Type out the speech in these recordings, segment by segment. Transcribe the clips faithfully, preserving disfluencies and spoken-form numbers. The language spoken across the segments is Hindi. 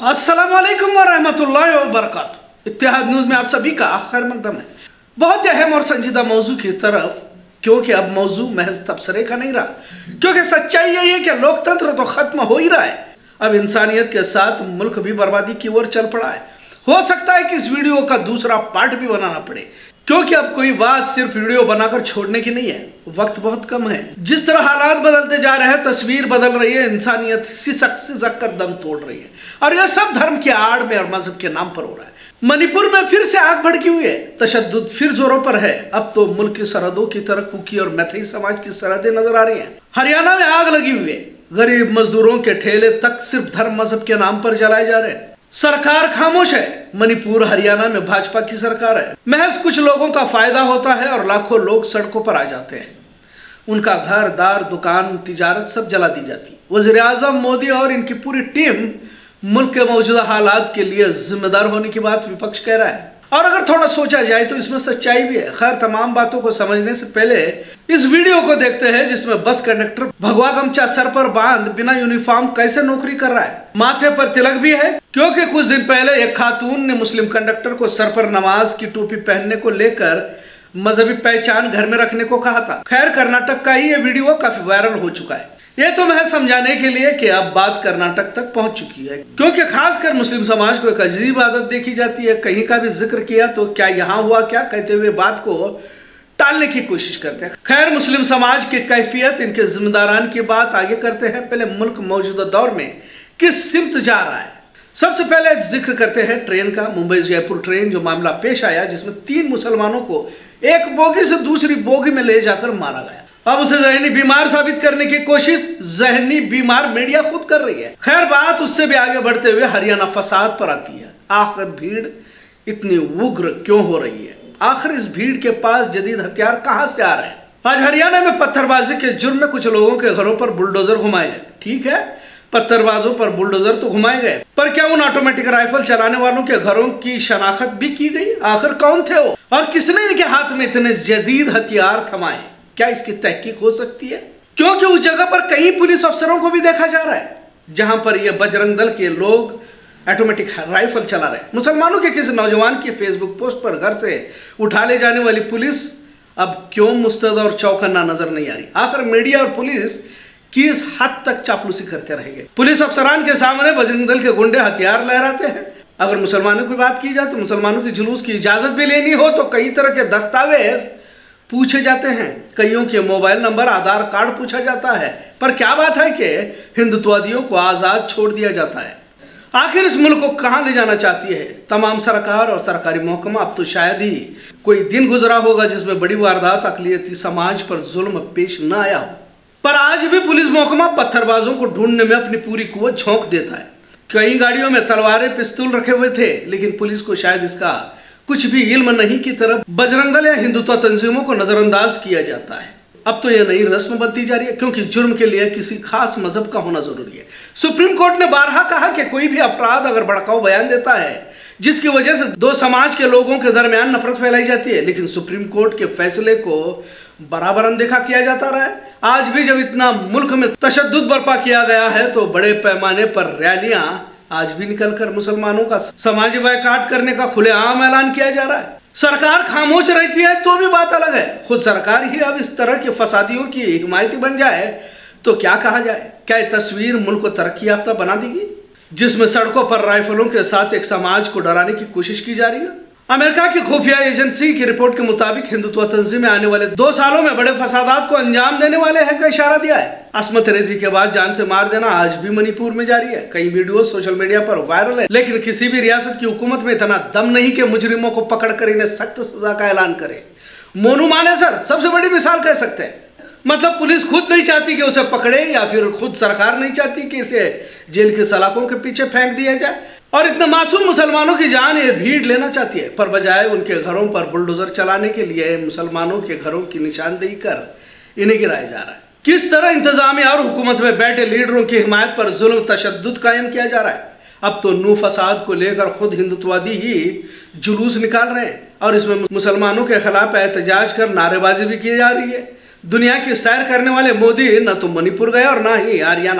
अस्सलामुअलैकुम वरहमतुल्लाहि वबरकातुहू। इत्तेहाद न्यूज़ में आप सभी का खैर मकदम है। बहुत अहम और संजीदा मौजू की तरफ, क्योंकि अब मौजू महज तबसरे का नहीं रहा, क्योंकि सच्चाई यही है कि लोकतंत्र तो खत्म हो ही रहा है। अब इंसानियत के साथ मुल्क भी बर्बादी की ओर चल पड़ा है। हो सकता है कि इस वीडियो का दूसरा पार्ट भी बनाना पड़े, क्योंकि अब कोई बात सिर्फ वीडियो बनाकर छोड़ने की नहीं है। वक्त बहुत कम है। जिस तरह हालात बदलते जा रहे हैं, तस्वीर बदल रही है, इंसानियत सिसक सिसक कर दम तोड़ रही है, और यह सब धर्म की आड़ में और मजहब के नाम पर हो रहा है। मणिपुर में फिर से आग भड़की हुई है, तशद्दुद फिर जोरों पर है। अब तो मुल्क की सरहदों की तरह कुकी और मैथई समाज की सरहदें नजर आ रही हैं। हरियाणा में आग लगी हुई है, गरीब मजदूरों के ठेले तक सिर्फ धर्म मजहब के नाम पर जलाए जा रहे हैं। सरकार खामोश है। मणिपुर हरियाणा में भाजपा की सरकार है। महज कुछ लोगों का फायदा होता है और लाखों लोग सड़कों पर आ जाते हैं। उनका घर दार दुकान तिजारत सब जला दी जाती। वज़ीर आज़म मोदी और इनकी पूरी टीम मुल्क के मौजूदा हालात के लिए जिम्मेदार होने की बात विपक्ष कह रहा है, और अगर थोड़ा सोचा जाए तो इसमें सच्चाई भी है। खैर, तमाम बातों को समझने से पहले इस वीडियो को देखते हैं, जिसमें बस कंडक्टर भगवा गमछा सर पर बांध बिना यूनिफॉर्म कैसे नौकरी कर रहा है। माथे पर तिलक भी है, क्योंकि कुछ दिन पहले एक खातून ने मुस्लिम कंडक्टर को सर पर नमाज की टोपी पहनने को लेकर मजहबी पहचान घर में रखने को कहा था। खैर, कर्नाटक का ही ये वीडियो काफी वायरल हो चुका है। ये तो महज समझाने के लिए कि अब बात कर्नाटक तक पहुंच चुकी है, क्योंकि खासकर मुस्लिम समाज को एक अजीब आदत देखी जाती है। कहीं का भी जिक्र किया तो क्या यहाँ हुआ क्या कहते हुए बात को टालने की कोशिश करते हैं। खैर, मुस्लिम समाज की कैफियत, इनके जिम्मेदारान की बात आगे करते हैं। पहले मुल्क मौजूदा दौर में किस सिमत जा रहा है, सबसे पहले जिक्र करते हैं ट्रेन का। मुंबई जयपुर ट्रेन जो मामला पेश आया, जिसमें तीन मुसलमानों को एक बोगी से दूसरी बोगी में ले जाकर मारा गया। अब उसे जहनी बीमार साबित करने की कोशिश जहनी बीमार मीडिया खुद कर रही है। खैर, बात उससे भी आगे बढ़ते हुए हरियाणा फसाद पर आती है। आखिर भीड़ इतनी उग्र क्यों हो रही है? आखिर इस भीड़ के पास जदीद हथियार कहां से आ रहे हैं? आज हरियाणा में पत्थरबाजी के जुर्म में कुछ लोगों के घरों पर बुलडोजर घुमाए गए। ठीक है, पत्थरबाजों पर बुलडोजर तो घुमाए गए, पर क्या उन ऑटोमेटिक राइफल चलाने वालों के घरों की शनाख्त भी की गई? आखिर कौन थे वो, और किसने इनके हाथ में इतने जदीद हथियार थमाए? क्या इसकी तहकीक हो सकती है? क्योंकि उस जगह पर कई पुलिस अफसरों को भी देखा जा रहा है जहां पर ये बजरंग दल के लोग ऑटोमेटिक राइफल चला रहे हैं। मुसलमानों के किसी नौजवान की फेसबुक पोस्ट पर घर से उठा ले जाने वाली पुलिस अब क्यों मुस्तैद और चौकन्ना नजर नहीं आ रही? आखिर मीडिया और पुलिस किस हद तक चापलूसी करते रहेंगे? पुलिस अफसरान के सामने बजरंग दल के गुंडे हथियार लहराते हैं। अगर मुसलमानों की बात की जाए तो मुसलमानों की जुलूस की इजाजत भी लेनी हो तो कई तरह के दस्तावेज पूछे जाते हैं। कईयों के मोबाइल नंबर, आधार कार्ड पूछा जाता है। पर क्या बात है कि हिंदुत्ववादियों को आजाद छोड़ दिया जाता है? आखिर इस मुल्क को कहां ले जाना चाहती है तमाम सरकार और सरकारी महकमा? अब तो शायद ही कोई दिन गुजरा होगा जिसमें बड़ी वारदात अकलियती समाज पर जुल्म पेश न आया हो। पर आज भी पुलिस महकमा पत्थरबाजों को ढूंढने में अपनी पूरी कुव्वत झोंक देता है। कई गाड़ियों में तलवारें पिस्तौल रखे हुए थे, लेकिन पुलिस को शायद इसका कुछ भी इल्म नहीं की तरफ बजरंग दल या हिंदुत्व तंजीमों को नजरअंदाज किया जाता है। अब तो यह नई रस्म बनती जा रही है, क्योंकि जुर्म के लिए किसी खास मजहब का होना जरूरी है। सुप्रीम कोर्ट ने बारहा कहा कि कोई भी अपराध अगर भड़काऊ बयान देता है जिसकी वजह से दो समाज के लोगों के दरमियान नफरत फैलाई जाती है, लेकिन सुप्रीम कोर्ट के फैसले को बराबर अनदेखा किया जाता रहा है। आज भी जब इतना मुल्क में तशद्दुद बर्पा किया गया है तो बड़े पैमाने पर रैलियां आज भी निकलकर मुसलमानों का समाजी बायकाट करने का खुलेआम ऐलान किया जा रहा है। सरकार खामोश रहती है तो भी बात अलग है। खुद सरकार ही अब इस तरह के फसादियों की हिमायती बन जाए तो क्या कहा जाए? क्या यह तस्वीर मुल्क को तरक्की याफ्ता बना देगी, जिसमें सड़कों पर राइफलों के साथ एक समाज को डराने की कोशिश की जा रही है? अमेरिका की खुफिया एजेंसी की रिपोर्ट के मुताबिक हिंदुत्व तंजीमें आने वाले दो सालों में बड़े फसादात को अंजाम देने वाले हैं का इशारा दिया है। असमत रेजी के बाद जान से मार देना आज भी मणिपुर में जारी है। कई वीडियो सोशल मीडिया पर वायरल है, लेकिन किसी भी रियासत की हुकूमत में इतना दम नहीं कि मुजरिमों को पकड़कर इन्हें सख्त सजा का ऐलान करे। मोनू मानेसर सबसे बड़ी मिसाल कह सकते हैं। मतलब पुलिस खुद नहीं चाहती कि उसे पकड़े, या फिर खुद सरकार नहीं चाहती कि इसे जेल की सलाखों के पीछे फेंक दिया जाए, और इतना मासूम मुसलमानों की जान ये भीड़ लेना चाहती है। पर बजाय उनके घरों पर बुलडोजर चलाने के लिए मुसलमानों के घरों की निशानदेही कर इन्हें गिराया जा रहा है। किस तरह इंतजामिया और हुकूमत में बैठे लीडरों की हिमायत पर जुल्म तशद्दुद कायम किया जा रहा है। अब तो नू फसाद को लेकर खुद हिंदुत्ववादी ही जुलूस निकाल रहे हैं, और इसमें मुसलमानों के खिलाफ एहतजाज कर नारेबाजी भी की जा रही है। दुनिया की सैर करने वाले मोदी न तो मणिपुर गए और ना ही हरियाणा।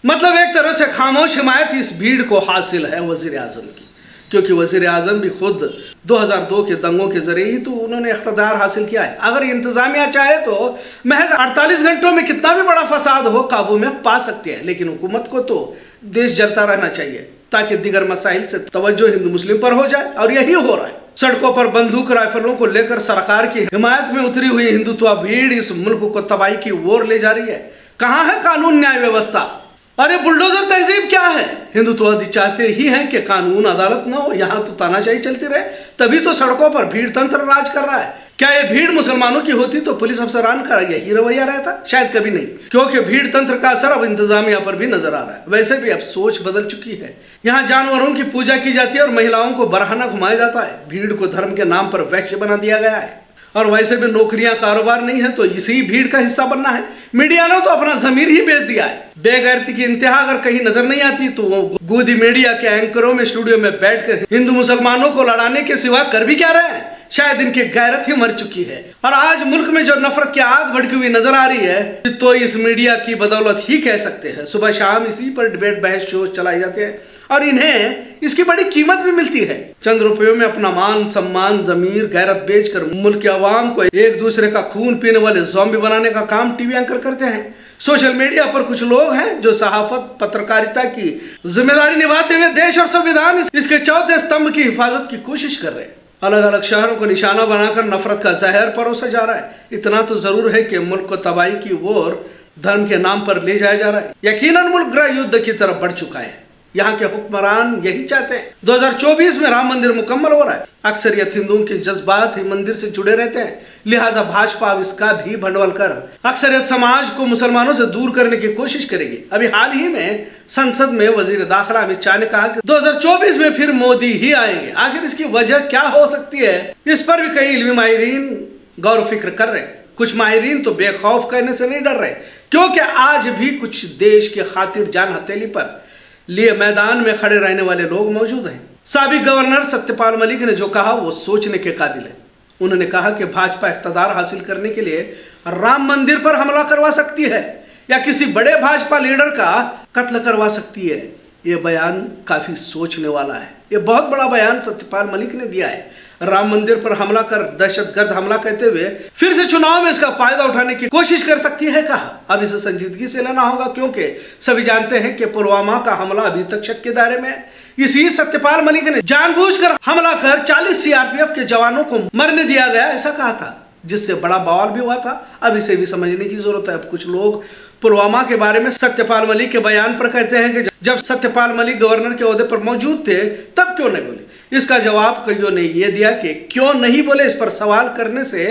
मतलब एक तरह से खामोश हिमायत इस भीड़ को हासिल है वजीर आजम की, क्योंकि वजीर आजम भी खुद दो हज़ार दो के दंगों के जरिए ही तो उन्होंने इख्तियार हासिल किया है। अगर इंतजामिया चाहे तो महज अड़तालीस घंटों में कितना भी बड़ा फसाद हो काबू में पा सकती है, लेकिन हुकूमत को तो देश जलता रहना चाहिए ताकि दीगर मसाइल से तवज्जो हिंदू मुस्लिम पर हो जाए, और यही हो रहा है। सड़कों पर बंदूक राइफलों को लेकर सरकार की हिमायत में उतरी हुई हिंदुत्व भीड़ इस मुल्क को तबाही की ओर ले जा रही है। कहाँ है कानून न्याय व्यवस्था? अरे बुलडोजर तहजीब क्या है? हिंदुत्ववादी चाहते ही हैं कि कानून अदालत न हो, यहाँ तो तानाशाही चलती रहे, तभी तो सड़कों पर भीड़ तंत्र राज कर रहा है। क्या ये भीड़ मुसलमानों की होती तो पुलिस अफसरान का यही रवैया रहता? शायद कभी नहीं, क्योंकि भीड़ तंत्र का असर अब इंतजामिया पर भी नजर आ रहा है। वैसे भी अब सोच बदल चुकी है। यहाँ जानवरों की पूजा की जाती है और महिलाओं को बरहाना घुमाया जाता है। भीड़ को धर्म के नाम पर वैश्य बना दिया गया है, और वैसे भी नौकरियां कारोबार नहीं है तो इसी भीड़ का हिस्सा बनना है। मीडिया ने तो अपना जमीर ही बेच दिया है। बेगैरती की इंतहा अगर कहीं नजर नहीं आती तो वो गोदी मीडिया के एंकरों में स्टूडियो में बैठकर हिंदू मुसलमानों को लड़ाने के सिवा कर भी क्या रहे हैं? शायद इनकी गैरत ही मर चुकी है। और आज मुल्क में जो नफरत की आग भड़की हुई नजर आ रही है तो इस मीडिया की बदौलत ही कह सकते हैं। सुबह शाम इसी पर डिबेट बहस शो चलाए जाते हैं और इन्हें इसकी बड़ी कीमत भी मिलती है। चंद रुपयों में अपना मान सम्मान जमीर गैरत बेचकर मुल्क के अवाम को एक दूसरे का खून पीने वाले ज़ॉम्बी बनाने का काम टीवी एंकर करते हैं। सोशल मीडिया पर कुछ लोग हैं जो सहाफत पत्रकारिता की जिम्मेदारी निभाते हुए देश और संविधान इसके चौथे स्तंभ की हिफाजत की कोशिश कर रहे हैं। अलग अलग शहरों को निशाना बनाकर नफरत का जहर परोसा जा रहा है। इतना तो जरूर है कि मुल्क को तबाही की ओर धर्म के नाम पर ले जाया जा रहा है। यकीनन मुल्क गृह युद्ध की तरफ बढ़ चुका है। यहाँ के हुक्मरान यही चाहते हैं। दो हज़ार चौबीस में राम मंदिर मुकम्मल हो रहा है। अक्सरियत हिंदुओं के जज्बात ही मंदिर से जुड़े रहते हैं, लिहाजा भाजपा अब इसका भी भंडवल कर अक्सरियत समाज को मुसलमानों से दूर करने की कोशिश करेगी। अभी हाल ही में संसद में वजीर दाखिला अमित शाह ने कहा कि दो हज़ार चौबीस में फिर मोदी ही आएंगे। आखिर इसकी वजह क्या हो सकती है? इस पर भी कई इल्मी माहिरीन गौर फिक्र कर रहे हैं। कुछ माहिरीन तो बेखौफ कहने से नहीं डर रहे, क्योंकि आज भी कुछ देश के खातिर जान हथेली पर लिए मैदान में खड़े रहने वाले लोग मौजूद हैं। साबिक गवर्नर सत्यपाल मलिक ने जो कहा वो सोचने के काबिल है। उन्होंने कहा कि भाजपा इख्तियार हासिल करने के लिए राम मंदिर पर हमला करवा सकती है या किसी बड़े भाजपा लीडर का कत्ल करवा सकती है। ये बयान काफी सोचने वाला है। ये बहुत बड़ा बयान सत्यपाल मलिक ने दिया है। राम मंदिर पर हमला कर दहशतगर्द हमला कहते हुए फिर से चुनाव में इसका फायदा उठाने की कोशिश कर सकती है कहा। अब इसे संजीदगी से लेना होगा, क्योंकि सभी जानते हैं कि पुलवामा का हमला अभी तक शक के दायरे में है। इसी सत्यपाल मलिक ने जानबूझकर हमला कर चालीस सीआरपीएफ के जवानों को मरने दिया गया ऐसा कहा था, जिससे बड़ा बवाल भी हुआ था। अब इसे भी समझने की जरूरत है। अब कुछ लोग पुलवामा के बारे में सत्यपाल मलिक के बयान पर कहते हैं कि जब सत्यपाल मलिक गवर्नर के ओहदे पर मौजूद थे तब क्यों नहीं बोले। इसका जवाब कईयों ने यह दिया कि क्यों नहीं बोले इस पर सवाल करने से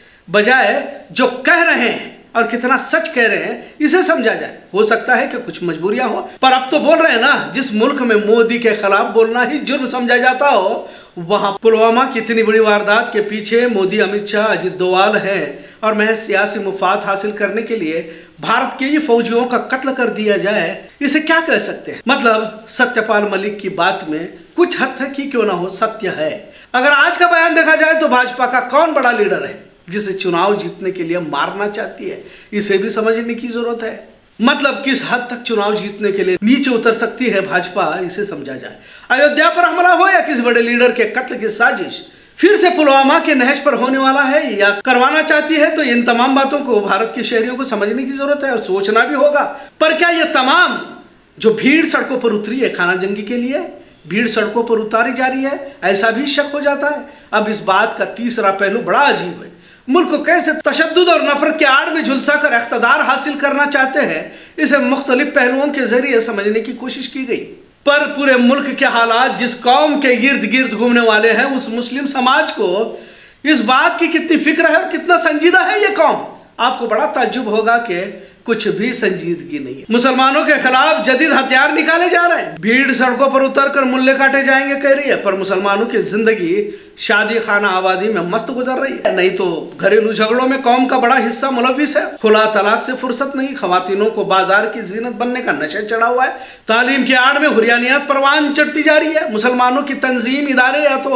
बजाय जो कह रहे हैं और कितना सच कह रहे हैं इसे समझा जाए। हो सकता है कि कुछ मजबूरियां हो, पर अब तो बोल रहे हैं ना। जिस मुल्क में मोदी के खिलाफ बोलना ही जुर्म समझा जाता हो, वहां पुलवामा की इतनी बड़ी वारदात के पीछे मोदी, अमित शाह, अजित डोवाल हैं और महज सियासी मुफाद हासिल करने के लिए भारत के ही फौजियों का कत्ल कर दिया जाए, इसे क्या कह सकते हैं? मतलब सत्यपाल मलिक की बात में कुछ हद तक ही क्यों ना हो सत्य है। अगर आज का बयान देखा जाए तो भाजपा का कौन बड़ा लीडर है जिसे चुनाव जीतने के लिए मारना चाहती है, इसे भी समझने की जरूरत है। मतलब किस हद तक चुनाव जीतने के लिए नीचे उतर सकती है भाजपा, इसे समझा जाए। अयोध्या पर हमला हो या किसी बड़े लीडर के कत्ल की साजिश फिर से पुलवामा के नहज पर होने वाला है या करवाना चाहती है, तो इन तमाम बातों को भारत के शहरियों को समझने की जरूरत है और सोचना भी होगा। पर क्या ये तमाम जो भीड़ सड़कों पर उतरी है खाना जंगी के लिए, भीड़ सड़कों पर उतारी जा रही है, ऐसा भी शक हो जाता है। अब इस बात का तीसरा पहलू बड़ा अजीब है। मुल्क को कैसे तशद्दुद और नफरत के आड़ में झुलसा कर इख्तियार हासिल करना चाहते हैं, इसे मुख्तलिफ पहलुओं के जरिए समझने की कोशिश की गई। पर पूरे मुल्क के हालात जिस कौम के गिर्द गिर्द घूमने वाले हैं, उस मुस्लिम समाज को इस बात की कितनी फिक्र है और कितना संजीदा है ये कौम, आपको बड़ा ताज्जुब होगा कि कुछ भी संजीदगी नहीं है। मुसलमानों के खिलाफ जदीद हथियार निकाले जा रहे हैं। भीड़ सड़कों पर उतर कर मुल्ले काटे जाएंगे कह रही है, पर मुसलमानों की जिंदगी शादी खाना आबादी में मस्त गुजर रही है। नहीं तो घरेलू झगड़ों में कौम का बड़ा हिस्सा मुलविस है। खुला तलाक से फुर्सत नहीं, खवातीनों को बाजार की जीनत बनने का नशा चढ़ा हुआ है। तालीम की आड़ में हुरियानियत परवान चढ़ती जा रही है। मुसलमानों की तंजीम इदारे या तो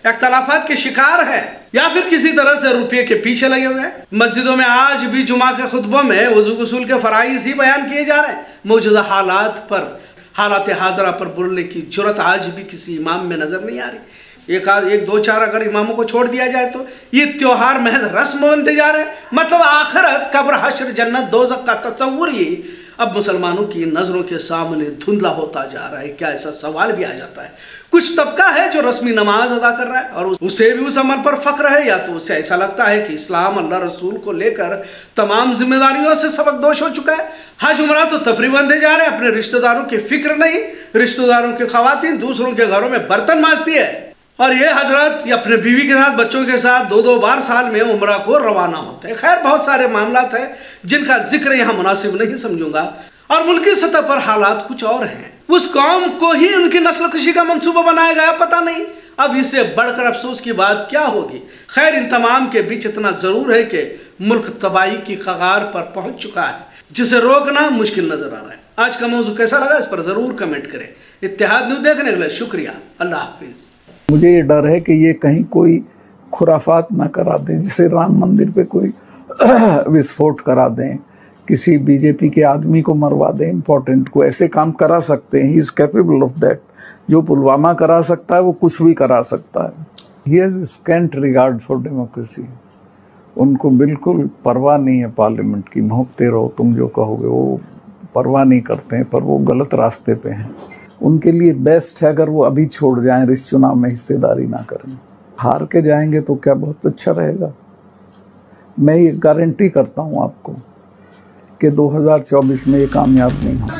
इख्तलाफात के शिकार है या फिर किसी तरह से रुपये के पीछे लगे हुए हैं। मस्जिदों में आज भी जुमा के खुतबों में वजू गुसूल के फराइज ही बयान किए जा रहे हैं। मौजूदा हालात पर हालात हाजरा पर बोलने की जुर्रत आज भी किसी इमाम में नजर नहीं आ रही। एक आध एक दो चार अगर इमामों को छोड़ दिया जाए तो ये त्योहार महज रस्म बनते जा रहे हैं। मतलब आखिरत, कब्र, हश्र, जन्नत, दोज़ख का तस्वुर ही अब मुसलमानों की नजरों के सामने धुंधला होता जा रहा है। क्या ऐसा सवाल भी आ जाता है? कुछ तबका है जो रस्मी नमाज अदा कर रहा है और उसे भी उस अमल पर फख्र है, या तो उसे ऐसा लगता है कि इस्लाम अल्लाह रसूल को लेकर तमाम जिम्मेदारियों से सबकदोश हो चुका है। हज उमरा तो तफरी बंधे जा रहे हैं, अपने रिश्तेदारों की फिक्र नहीं। रिश्तेदारों की खवातीन दूसरों के घरों में बर्तन मांजती है और ये हजरत अपने बीवी के साथ, बच्चों के साथ दो दो बार साल में उम्रा को रवाना होते हैं। खैर, बहुत सारे मामलात हैं जिनका जिक्र यहाँ मुनासिब नहीं समझूंगा। और मुल्की सतह पर हालात कुछ और हैं। उस कौम को ही उनकी नस्ल खुशी का मंसूबा बनाया गया, पता नहीं अब इससे बढ़कर अफसोस की बात क्या होगी। खैर, इन तमाम के बीच इतना जरूर है कि मुल्क तबाही की कगार पर पहुंच चुका है, जिसे रोकना मुश्किल नजर आ रहा है। आज का मौजू कैसा लगा इस पर जरूर कमेंट करें। इत्तेहाद न्यूज़ देखने के लिए शुक्रिया। अल्लाह हाफिज। मुझे ये डर है कि ये कहीं कोई खुराफात ना करा दें, जैसे राम मंदिर पे कोई विस्फोट करा दें, किसी बीजेपी के आदमी को मरवा दें, इम्पोर्टेंट को। ऐसे काम करा सकते हैं, he is capable of that. जो पुलवामा करा सकता है वो कुछ भी करा सकता है। He has scant regard for democracy. उनको बिल्कुल परवाह नहीं है पार्लियामेंट की। भौंकते रहो, तुम जो कहोगे, वो परवाह नहीं करते हैं, पर वो गलत रास्ते पे हैं। उनके लिए बेस्ट है अगर वो अभी छोड़ जाएं, इस चुनाव में हिस्सेदारी ना करें। हार के जाएंगे तो क्या बहुत अच्छा रहेगा। मैं ये गारंटी करता हूँ आपको कि दो हज़ार चौबीस में ये कामयाब नहीं होगा।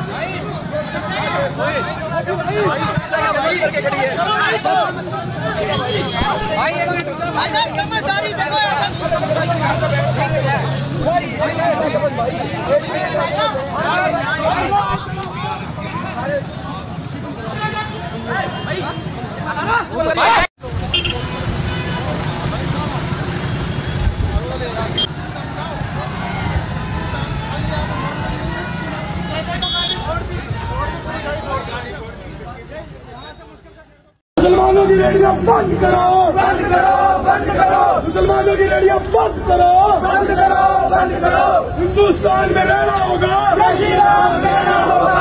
मुसलमानों की रेडियां बंद करो, बंद करो, बंद करो। मुसलमानों की रेडियां बंद करो, बंद करो, बंद करो। हिंदुस्तान में रहना होगा, रहना होगा।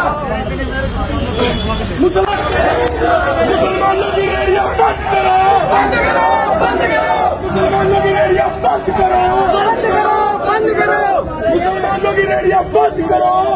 मुसलमानों की रेडियां बंद करो, बंद करो, बंद करो। मुसलमानों की रेडियां बंद करो, बंद करो, बंद करो। मुसलमानों की रेडियां बंद करो।